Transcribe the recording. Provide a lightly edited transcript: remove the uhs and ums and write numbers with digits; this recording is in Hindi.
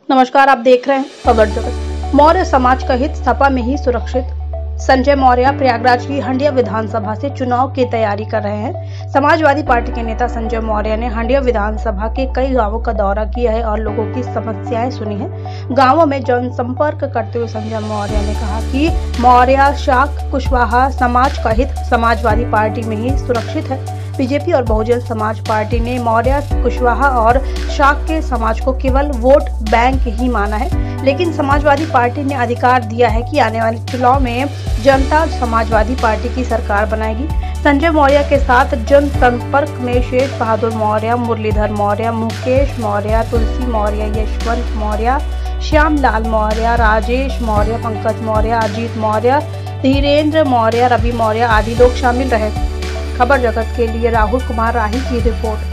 नमस्कार, आप देख रहे हैं खबर जगत। मौर्य समाज का हित सपा में ही सुरक्षित। संजय मौर्य प्रयागराज की हंडिया विधानसभा से चुनाव की तैयारी कर रहे हैं। समाजवादी पार्टी के नेता संजय मौर्य ने हंडिया विधानसभा के कई गांवों का दौरा किया है और लोगों की समस्याएं सुनी है। गांवों में जनसंपर्क करते हुए संजय मौर्य ने कहा कि मौर्य शाक कुशवाहा समाज का हित समाजवादी पार्टी में ही सुरक्षित है। बीजेपी और बहुजन समाज पार्टी ने मौर्य, कुशवाहा और शाक के समाज को केवल वोट बैंक ही माना है, लेकिन समाजवादी पार्टी ने अधिकार दिया है कि आने वाले चुनाव में जनता समाजवादी पार्टी की सरकार बनाएगी। संजय मौर्य के साथ जनसंपर्क में शेष बहादुर मौर्य, मुरलीधर मौर्य, मुकेश मौर्य, तुलसी मौर्य, यशवंत मौर्य, श्यामलाल मौर्य, राजेश मौर्य, पंकज मौर्य, अजीत मौर्य, धीरेन्द्र मौर्य, रवि मौर्य आदि लोग शामिल रहे। खबर जगत के लिए राहुल कुमार राही की रिपोर्ट।